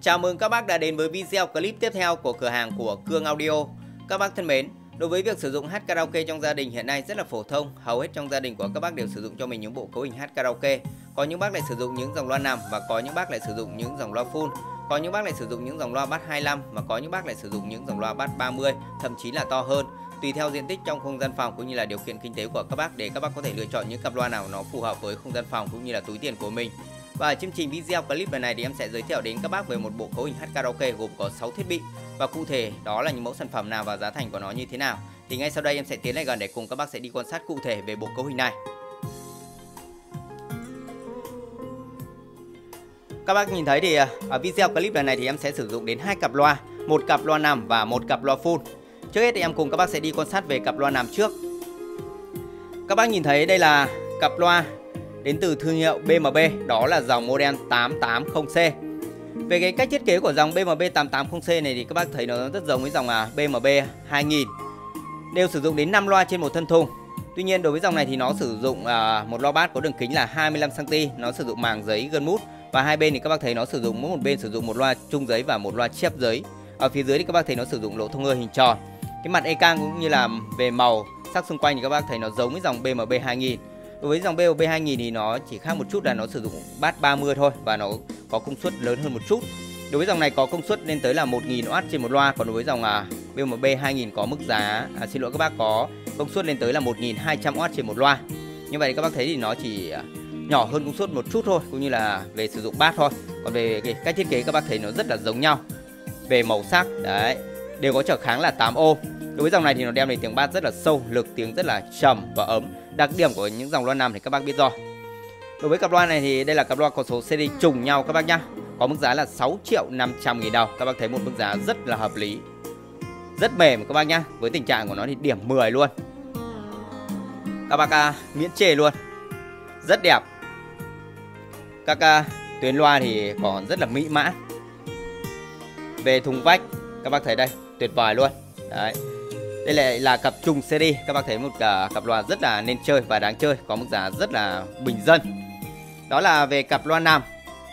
Chào mừng các bác đã đến với video clip tiếp theo của cửa hàng của Cương Audio. Các bác thân mến, đối với việc sử dụng hát karaoke trong gia đình hiện nay rất là phổ thông, hầu hết trong gia đình của các bác đều sử dụng cho mình những bộ cấu hình hát karaoke. Có những bác lại sử dụng những dòng loa nằm và có những bác lại sử dụng những dòng loa full. Có những bác lại sử dụng những dòng loa bass 25 và có những bác lại sử dụng những dòng loa bass 30, thậm chí là to hơn. Tùy theo diện tích trong không gian phòng cũng như là điều kiện kinh tế của các bác để các bác có thể lựa chọn những cặp loa nào nó phù hợp với không gian phòng cũng như là túi tiền của mình. Và ở chương trình video clip lần này thì em sẽ giới thiệu đến các bác về một bộ cấu hình hát karaoke gồm có 6 thiết bị và cụ thể đó là những mẫu sản phẩm nào và giá thành của nó như thế nào. Thì ngay sau đây em sẽ tiến lại gần để cùng các bác sẽ đi quan sát cụ thể về bộ cấu hình này. Các bác nhìn thấy thì ở video clip lần này thì em sẽ sử dụng đến 2 cặp loa, một cặp loa nằm và một cặp loa full. Trước hết thì em cùng các bác sẽ đi quan sát về cặp loa nằm trước. Các bác nhìn thấy đây là cặp loa đến từ thương hiệu BMB, đó là dòng model 880C. Về cái cách thiết kế của dòng BMB 880C này thì các bác thấy nó rất giống với dòng BMB 2000. Đều sử dụng đến 5 loa trên một thân thùng. Tuy nhiên đối với dòng này thì nó sử dụng một loa bass có đường kính là 25cm, nó sử dụng màng giấy gân mút và hai bên thì các bác thấy nó sử dụng mỗi một bên sử dụng một loa trung giấy và một loa chép giấy. Ở phía dưới thì các bác thấy nó sử dụng lỗ thông hơi hình tròn. Cái mặt e-cang cũng như là về màu sắc xung quanh thì các bác thấy nó giống với dòng BMB 2000. Đối với dòng BMB 2000 thì nó chỉ khác một chút là nó sử dụng bass 30 thôi và nó có công suất lớn hơn một chút. Đối với dòng này có công suất lên tới là 1000W trên một loa, còn đối với dòng BMB 2000 có mức giá xin lỗi các bác, có công suất lên tới là 1200W trên một loa. Như vậy các bác thấy thì nó chỉ nhỏ hơn công suất một chút thôi, cũng như là về sử dụng bass thôi. Còn về cái cách thiết kế các bác thấy nó rất là giống nhau. Về màu sắc đấy, đều có trở kháng là 8 ohm. Đối với dòng này thì nó đem đến tiếng bass rất là sâu, lực tiếng rất là trầm và ấm. Đặc điểm của những dòng loa nằm thì các bác biết rồi. Đối với cặp loa này thì đây là cặp loa có số series trùng nhau các bác nhá. Có mức giá là 6.500.000 đồng. Các bác thấy một mức giá rất là hợp lý, rất mềm các bác nhá. Với tình trạng của nó thì điểm 10 luôn. Các bác miễn chê luôn. Rất đẹp. Các tuyến loa thì còn rất là mỹ mãn. Về thùng vách các bác thấy đây, tuyệt vời luôn. Đấy. Đây lại là cặp trùng series. Các bác thấy một cặp loa rất là nên chơi và đáng chơi, có mức giá rất là bình dân. Đó là về cặp loa nằm.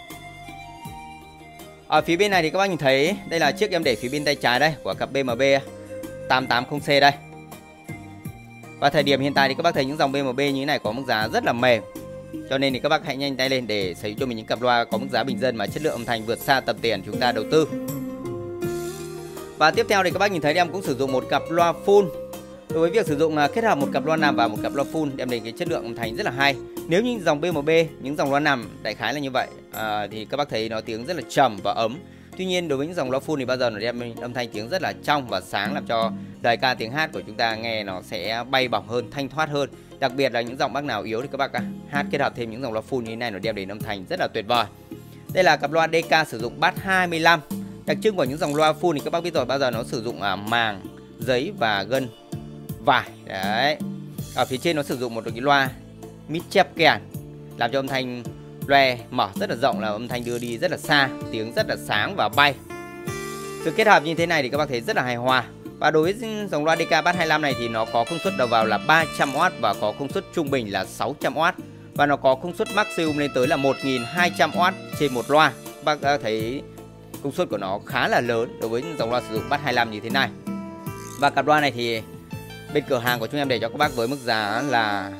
Ở phía bên này thì các bác nhìn thấy đây là chiếc em để phía bên tay trái đây của cặp BMB 880C đây. Và thời điểm hiện tại thì các bác thấy những dòng BMB như thế này có mức giá rất là mềm. Cho nên thì các bác hãy nhanh tay lên để sở hữu cho mình những cặp loa có mức giá bình dân mà chất lượng âm thanh vượt xa tầm tiền chúng ta đầu tư. Và tiếp theo thì các bác nhìn thấy em cũng sử dụng một cặp loa full. Đối với việc sử dụng kết hợp một cặp loa nằm và một cặp loa full đem đến cái chất lượng âm thanh rất là hay. Nếu như dòng BMB, những dòng loa nằm đại khái là như vậy thì các bác thấy nó tiếng rất là trầm và ấm. Tuy nhiên đối với những dòng loa full thì bao giờ nó đem âm thanh tiếng rất là trong và sáng, làm cho lời ca tiếng hát của chúng ta nghe nó sẽ bay bổng hơn, thanh thoát hơn. Đặc biệt là những dòng bác nào yếu thì các bác hát kết hợp thêm những dòng loa full như thế này nó đem đến âm thanh rất là tuyệt vời. Đây là cặp loa DK sử dụng bass 25. Đặc trưng của những dòng loa full thì các bác biết rồi, bao giờ nó sử dụng màng giấy và gân vải. Đấy. Ở phía trên nó sử dụng một cái loa mid chép kèn làm cho âm thanh loe mở rất là rộng, là âm thanh đưa đi rất là xa, tiếng rất là sáng và bay. Sự kết hợp như thế này thì các bác thấy rất là hài hòa. Và đối với dòng loa DK bass 25 này thì nó có công suất đầu vào là 300W và có công suất trung bình là 600W và nó có công suất maximum lên tới là 1200W trên một loa. Bác thấy công suất của nó khá là lớn đối với dòng loa sử dụng bass 25 như thế này. Và cặp loa này thì bên cửa hàng của chúng em để cho các bác với mức giá là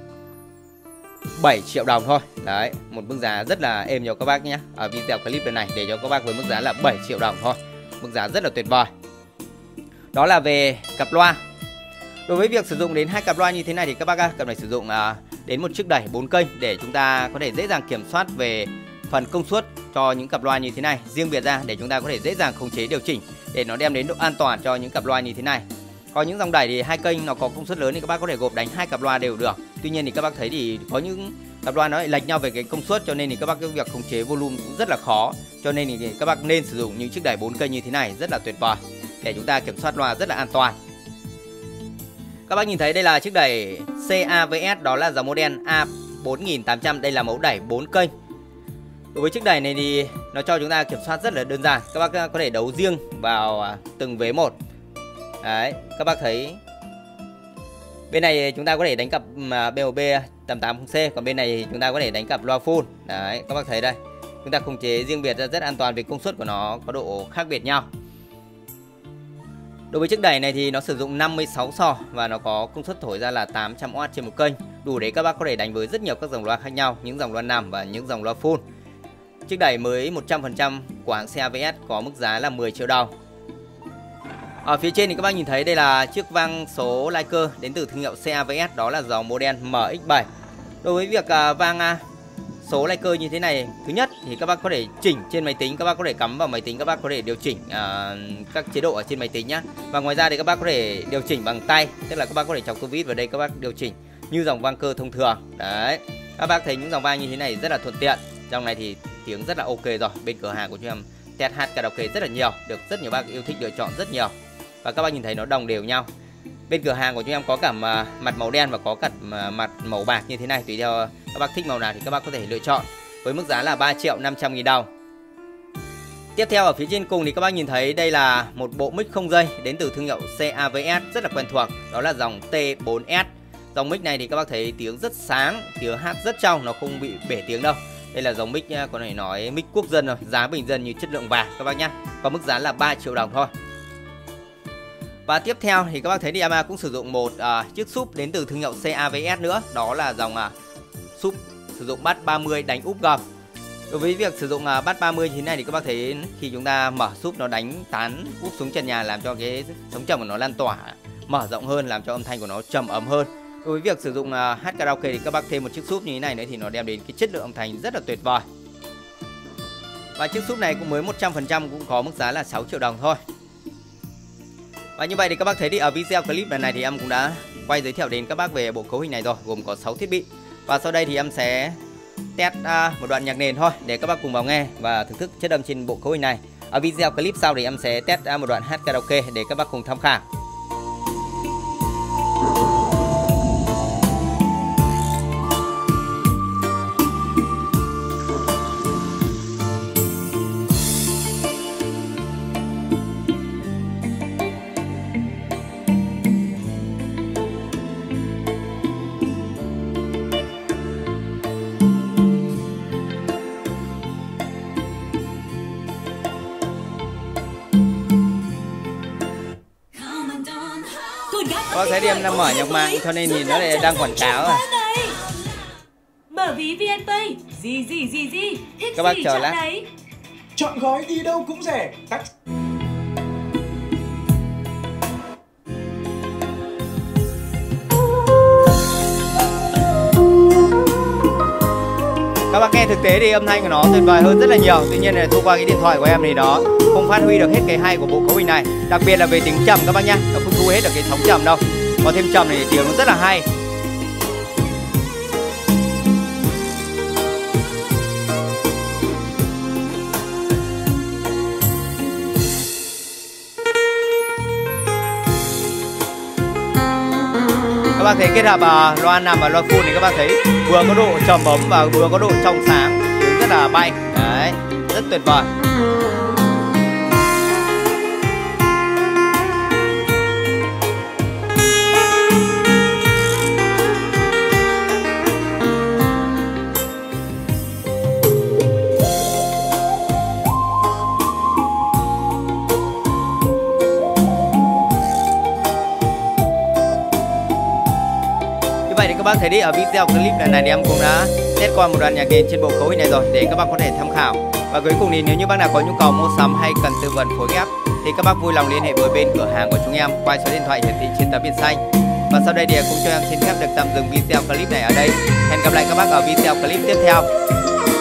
7 triệu đồng thôi. Đấy, một mức giá rất là êm cho các bác nhé. Ở video clip lần này để cho các bác với mức giá là 7 triệu đồng thôi. Mức giá rất là tuyệt vời. Đó là về cặp loa. Đối với việc sử dụng đến hai cặp loa như thế này thì các bác cặp này sử dụng đến một chiếc đẩy 4 kênh để chúng ta có thể dễ dàng kiểm soát về phần công suất cho những cặp loa như thế này. Riêng biệt ra để chúng ta có thể dễ dàng khống chế điều chỉnh để nó đem đến độ an toàn cho những cặp loa như thế này. Có những dòng đẩy thì hai kênh nó có công suất lớn thì các bác có thể gộp đánh hai cặp loa đều được. Tuy nhiên thì các bác thấy thì có những cặp loa nó lại lệch nhau về cái công suất, cho nên thì các bác cái việc khống chế volume cũng rất là khó. Cho nên thì các bác nên sử dụng những chiếc đẩy 4 kênh như thế này rất là tuyệt vời để chúng ta kiểm soát loa rất là an toàn. Các bác nhìn thấy đây là chiếc đẩy CAVS, đó là dòng model A4800. Đây là mẫu đẩy 4 kênh. Đối với chiếc đẩy này thì nó cho chúng ta kiểm soát rất là đơn giản. Các bác có thể đấu riêng vào từng vế một. Đấy, các bác thấy bên này chúng ta có thể đánh cặp BMB 880C, còn bên này chúng ta có thể đánh cặp loa full. Đấy, các bác thấy đây. Chúng ta khống chế riêng biệt ra rất an toàn vì công suất của nó có độ khác biệt nhau. Đối với chiếc đẩy này thì nó sử dụng 56 sò và nó có công suất thổi ra là 800W trên một kênh, đủ để các bác có thể đánh với rất nhiều các dòng loa khác nhau, những dòng loa nằm và những dòng loa full. Chiếc đẩy mới 100% của hãng CAVS có mức giá là 10 triệu đồng. Ở phía trên thì các bác nhìn thấy đây là chiếc vang số Liker đến từ thương hiệu CAVS, đó là dòng model MX7. Đối với việc vang số Liker như thế này, thứ nhất thì các bác có thể chỉnh trên máy tính, các bác có thể cắm vào máy tính, các bác có thể điều chỉnh các chế độ ở trên máy tính nhá. Và ngoài ra thì các bác có thể điều chỉnh bằng tay, tức là các bác có thể chọc tua vít vào đây, các bác điều chỉnh như dòng vang cơ thông thường. Đấy, các bác thấy những dòng vang như thế này rất là thuận tiện. Dòng này thì tiếng rất là ok rồi. Bên cửa hàng của chúng em test hát karaoke rất là nhiều, được rất nhiều bác yêu thích lựa chọn rất nhiều. Và các bác nhìn thấy nó đồng đều nhau. Bên cửa hàng của chúng em có cả mặt màu đen và có cả mặt màu bạc như thế này, tùy theo các bác thích màu nào thì các bác có thể lựa chọn, với mức giá là 3.500.000 đồng. Tiếp theo ở phía trên cùng thì các bác nhìn thấy đây là một bộ mic không dây đến từ thương hiệu CAVS rất là quen thuộc, đó là dòng T4S. Dòng mic này thì các bác thấy tiếng rất sáng, tiếng hát rất trong, nó không bị bể tiếng đâu. Đây là dòng mic có thể nói mic quốc dân rồi, giá bình dân như chất lượng vàng các bác nhé. Có mức giá là 3 triệu đồng thôi. Và tiếp theo thì các bác thấy Yamaha cũng sử dụng một chiếc súp đến từ thương hiệu CAVS nữa, đó là dòng súp sử dụng bass 30 đánh úp gầm. Đối với việc sử dụng bass 30 như thế này thì các bác thấy khi chúng ta mở súp nó đánh tán úp xuống trần nhà, làm cho cái sống trầm của nó lan tỏa mở rộng hơn, làm cho âm thanh của nó trầm ấm hơn. Đối với việc sử dụng hát karaoke thì các bác thêm một chiếc súp như thế này nữa thì nó đem đến cái chất lượng âm thanh rất là tuyệt vời. Và chiếc súp này cũng mới 100% cũng có mức giá là 6 triệu đồng thôi. Và như vậy thì các bác thấy thì ở video clip lần này thì em cũng đã quay giới thiệu đến các bác về bộ cấu hình này rồi, gồm có 6 thiết bị. Và sau đây thì em sẽ test một đoạn nhạc nền thôi để các bác cùng vào nghe và thưởng thức chất âm trên bộ cấu hình này. Ở video clip sau thì em sẽ test một đoạn hát karaoke để các bác cùng tham khảo. Các bác thấy đi em đang mở nhạc mạng cho nên nhìn nó lại đang quảng cáo à. Mở ví VNPay, gì thích các bác gì chờ chọn lát. đấy. Chọn gói đi đâu cũng rẻ. Các bác nghe thực tế thì âm thanh của nó tuyệt vời hơn rất là nhiều. Tuy nhiên là thông qua cái điện thoại của em thì nó không phát huy được hết cái hay của bộ cấu hình này. Đặc biệt là về tiếng trầm các bác nhá, nó không thu hết được cái sóng trầm đâu. Có thêm trầm thì tiếng nó rất là hay. Các bác thấy kết hợp loa nằm và loa full thì các bác thấy vừa có độ trầm ấm và vừa có độ trong sáng, tiếng rất là bay. Đấy, rất tuyệt vời. Vậy thì các bác thấy đi, ở video clip lần này thì em cũng đã test qua một đoạn nhạc nền trên bộ cấu hình này rồi để các bác có thể tham khảo. Và cuối cùng thì nếu như bác nào có nhu cầu mua sắm hay cần tư vấn phối ghép thì các bác vui lòng liên hệ với bên cửa hàng của chúng em qua số điện thoại hiển thị trên tấm biển xanh. Và sau đây thì cũng cho em xin phép được tạm dừng video clip này ở đây. Hẹn gặp lại các bác ở video clip tiếp theo.